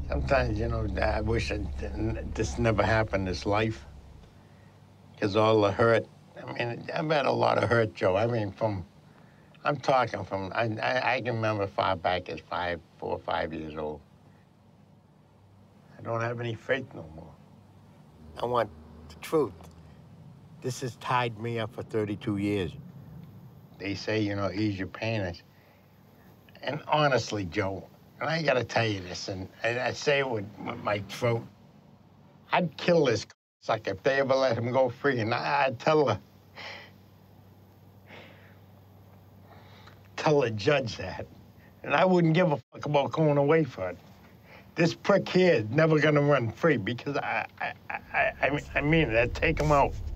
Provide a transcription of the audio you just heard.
Sometimes, I wish this never happened, this life, because all the hurt. I mean, I've had a lot of hurt, Joe. I mean, I'm talking from, I can remember far back as 4 or 5 years old. I don't have any faith no more. I want the truth. This has tied me up for 32 years. They say, ease your pain. And honestly, Joe, and I gotta tell you this, and I say it with my throat, I'd kill this sucker if they ever let him go free, and I'd tell the judge that. And I wouldn't give a fuck about going away for it. This prick here is never gonna run free because I mean, I'd take him out.